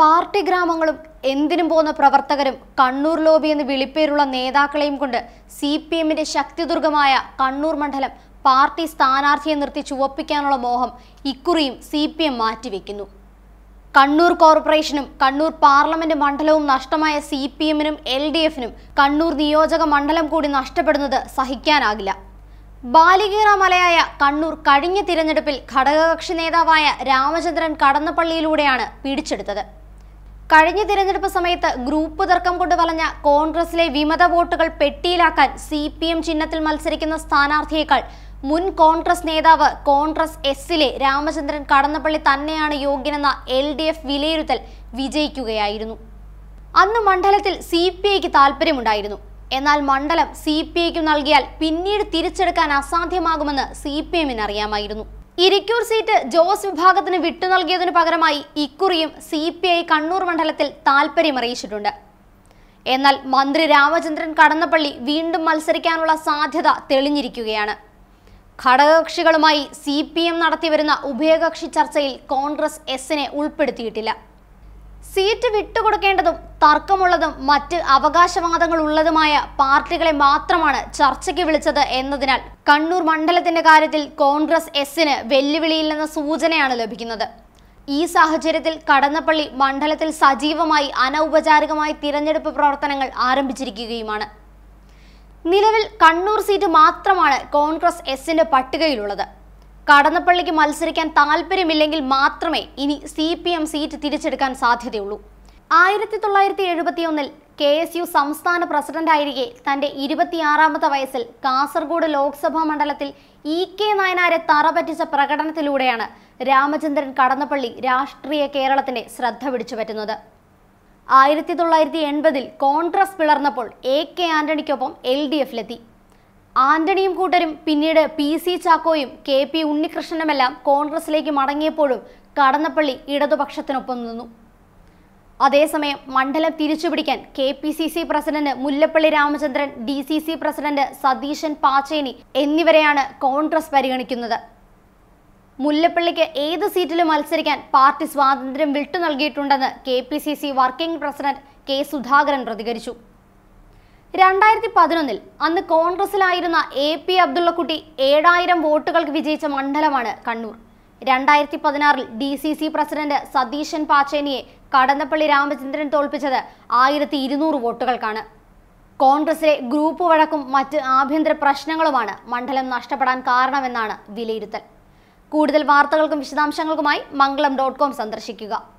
Party ഗ്രാമങ്ങളും എന്തിനും പോകുന്ന പ്രവർത്തകരും കണ്ണൂർ ലോബി എന്ന് വിളിപ്പേരുള്ള നേതാക്കളെയും കൊണ്ട് CPMന്റെ ശക്തിദുർഗമായ കണ്ണൂർ മണ്ഡലം പാർട്ടി സ്ഥാനാർത്ഥിയെ നിർത്തി ചുവപ്പിക്കാനുള്ള മോഹം ഇക്കുറിയും CPM മാറ്റിവെക്കുന്നു. കണ്ണൂർ കോർപ്പറേഷനും കണ്ണൂർ പാർലമെന്റ് മണ്ഡലവും നഷ്ടമായ CPMനും LDFനും കണ്ണൂർ നിയോജക മണ്ഡലം കൂടി നഷ്ടപ്പെടുന്നത് സഹിക്കാനാകില്ല. ബാലികേറ മലയായ കണ്ണൂർ കഴിഞ്ഞ തിരഞ്ഞെടുപ്പിൽ ഘടകകക്ഷി നേതാവായ രാമചന്ദ്രൻ കടന്നപ്പള്ളിയിലൂടെയാണ് പിടിച്ചെടുത്തത്. കഴിഞ്ഞ തിരഞ്ഞെടുപ്പ് സമയത്ത് ഗ്രൂപ്പ് തർക്കം കൊണ്ട് വലഞ്ഞ കോൺഗ്രസിലെ വിമത വോട്ടുകൾ പെട്ടിയിലാക്കാൻ CPM ചിഹ്നത്തിൽ മത്സരിക്കുന്ന സ്ഥാനാർത്ഥിയേക്കാൾ മുൻ കോൺഗ്രസ് നേതാവ് കോൺഗ്രസ് എസിലെ രാമചന്ദ്രൻ കടന്നപ്പള്ളി തന്നെയാണ് യോഗ്യനെന്ന LDF വിലയിരുത്തൽ വിജയിക്കുകയായിരുന്നു. അന്ന് മണ്ഡലത്തിൽ CPIക്ക് താല്പര്യമുണ്ടായിരുന്നു. എന്നാൽ മണ്ഡലം CPIക്ക് നൽകിയാൽ പിന്നീട് തിരിച്ചെടുക്കാൻ അസാധ്യമാകുമെന്ന് CPMന് അറിയാമായിരുന്നു. ഇരിക്കൂർ സീറ്റ് ജോസ് വിഭാഗത്തിന് വിട്ടു നൽകിയതിനു പകരമായി ഇക്കുറിയും CPI കണ്ണൂർ മണ്ഡലത്തിൽ താല്പര്യമറിയിച്ചിട്ടുണ്ട്. എന്നാൽ മന്ത്രി രാമചന്ദ്രൻ കടന്നപ്പള്ളി വീണ്ടും മത്സരിക്കാനുള്ള സാധ്യത തെളിഞ്ഞിരിക്കുകയാണ്. ഘടകകക്ഷികളുമായി CPM നടത്തിവരുന്ന ഉഭയകക്ഷി ചർച്ചയിൽ കോൺഗ്രസ് എസിനെ ഉൾപ്പെടുത്തിയിട്ടില്ല. സീറ്റ് വിട്ടുകൊടുക്കേണ്ടതും തർക്കമുള്ളതും മറ്റ് അവകാശവാദങ്ങൾ ഉള്ളതുമായ പാർട്ടികളെ മാത്രമാണ് ചർച്ചയ്ക്ക് വിളിച്ചത് എന്നതിനാൽ കണ്ണൂർ മണ്ഡലത്തിന്റെ കാര്യത്തിൽ കോൺഗ്രസ് എസിന് വെല്ലുവിളിയില്ലെന്ന സൂചനയാണ് ലഭിക്കുന്നത്. ഈ സാഹചര്യത്തിൽ കടന്നപ്പള്ളി മണ്ഡലത്തിൽ സജീവമായി അനൗപചാരികമായി തിരഞ്ഞെടുപ്പ് പ്രവർത്തനങ്ങൾ ആരംഭിച്ചിരിക്കുകയുമാണ്. നിലവിൽ കണ്ണൂർ സീറ്റ് മാത്രമാണ് കോൺഗ്രസ് എസിന്റെ പട്ടികയിലുള്ളത്. കടന്നപ്പള്ളിക്ക് മത്സരിക്കാൻ താല്പര്യമില്ലെങ്കിൽ മാത്രമേ ഇനി CPM സീറ്റ് തിരിച്ചെടുക്കാൻ സാധ്യതയുള്ളൂ. 1971 KSU സംസ്ഥാന പ്രസിഡന്റായിരിക്കെ തന്റെ 26ാമത്തെ വയസ്സിൽ കാസർഗോഡ് ലോക്സഭാ മണ്ഡലത്തിൽ EK നായനാരെ തറപറ്റിച്ച പ്രകടനത്തിലൂടെയാണ് രാമചന്ദ്രൻ കടന്നപ്പള്ളി രാഷ്ട്രീയ കേരളത്തിന്റെ ശ്രദ്ധ പിടിച്ചുപറ്റുന്നത്. 1980 കോൺഗ്രസ് പിളർന്നപ്പോൾ AK ആന്റണിക്കൊപ്പം LDFലെത്തി. ആന്റണിയും കൂട്ടരും പിന്നീട് PC ചാക്കോയും KP ഉണ്ണികൃഷ്ണനുമെല്ലാം കോൺഗ്രസിലേക്ക് മടങ്ങിയപ്പോഴും കടന്നപ്പള്ളി ഇടതുപക്ഷത്തിനൊപ്പം നിന്നു. അതേസമയം മണ്ഡലം തിരിച്ചുപിടിക്കാൻ KPCC president Mullappally Ramachandran, DCC president Satheesan Pacheni എന്നിവരെയാണ് കോൺഗ്രസ് പരിഗണിക്കുന്നത്. മുല്ലപ്പള്ളിക്ക് ഏത് സീറ്റിലും മത്സരിക്കാൻ പാർട്ടി സ്വാതന്ത്ര്യം വിട്ടു നൽകിയിട്ടുണ്ടെന്ന് KPCC working president K Sudhakaran പ്രതികരിച്ചു. 2011 അന്ന് കോൺഗ്രസിലായിരുന്ന AP അബ്ദുള്ളക്കുട്ടി 7000 വോട്ടുകൾക്ക് വിജയിച്ച മണ്ഡലമാണ് കണ്ണൂർ. 2016 DCC പ്രസിഡന്റ് സതീശൻ പാച്ചേനിയെ കടന്നപ്പള്ളി രാമചന്ദ്രൻ തോൽപ്പിച്ചത് 1200 വോട്ടുകൾക്കാണ്. കോൺഗ്രസിലെ ഗ്രൂപ്പ് വഴക്കും മറ്റ് ആഭ്യന്തര പ്രശ്നങ്ങളുമാണ് മണ്ഡലം നഷ്ടപ്പെടാൻ കാരണമെന്നാണ് വിലയിരുത്തൽ. കൂടുതൽ വാർത്തകൾക്കും വിശദാംശങ്ങൾക്കുമായി mangalam.com സന്ദർശിക്കുക.